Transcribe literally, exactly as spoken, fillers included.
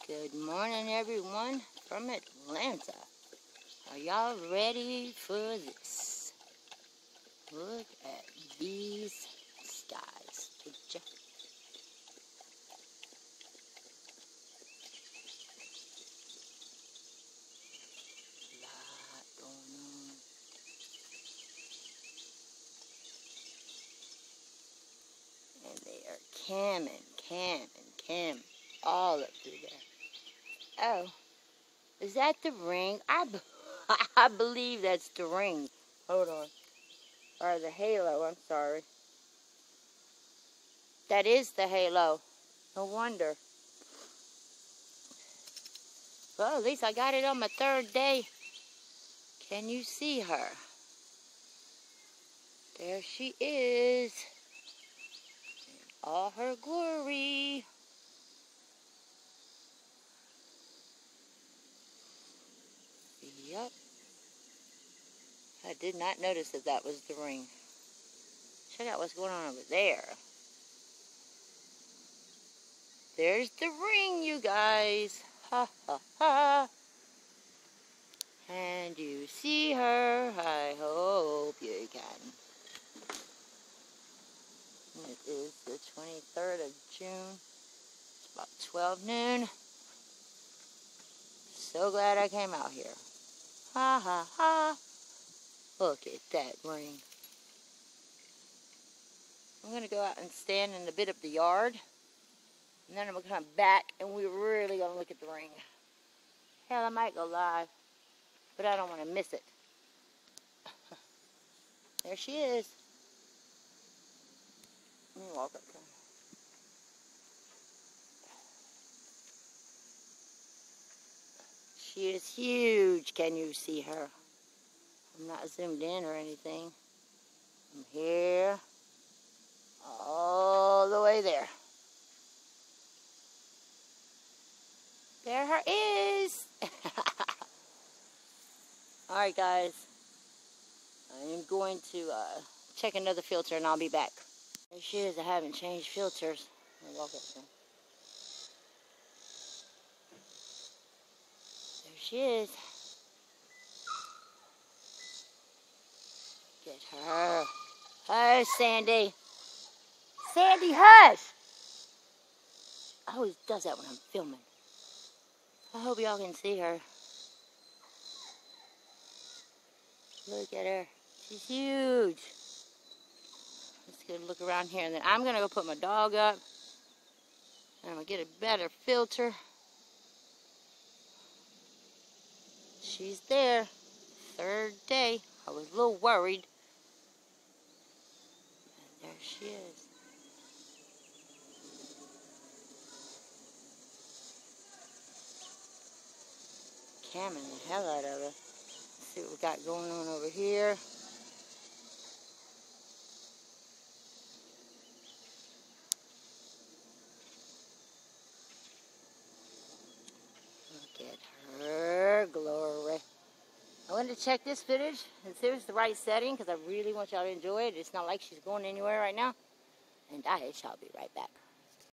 Good morning, everyone from Atlanta. Are y'all ready for this? Look at these skies. Would ya? Lot going on. And they are camming, camming, camming all up through there. Oh, is that the ring? I, b I believe that's the ring. Hold on. Or the halo, I'm sorry. That is the halo. No wonder. Well, at least I got it on my third day. Can you see her? There she is. In all her glory. Yep. I did not notice that that was the ring. Check out what's going on over there. There's the ring, you guys. Ha, ha, ha. And you see her. I hope you can. It is the twenty-third of June. It's about twelve noon. So glad I came out here. Ha, ha, ha. Look at that ring. I'm going to go out and stand in a bit of the yard. And then I'm going to come back and we're really going to look at the ring. Hell, I might go live. But I don't want to miss it. There she is. Let me walk up to her. She is huge. Can you see her? I'm not zoomed in or anything. I'm here. All the way there. There her is. Alright guys. I am going to uh, check another filter and I'll be back. There she is. I haven't changed filters. Let me walk up there. There she is. Get her. Hush, Sandy. Sandy, hush! I always does that when I'm filming. I hope y'all can see her. Look at her. She's huge. Let's go look around here. And then I'm going to go put my dog up. And I'm going to get a better filter. She's there. Third day. I was a little worried. And there she is. Camming the hell out of her. Let's see what we got going on over here. Look at her glory. I wanted to check this footage and see if it's the right setting because I really want y'all to enjoy it. It's not like she's going anywhere right now. And I shall be right back.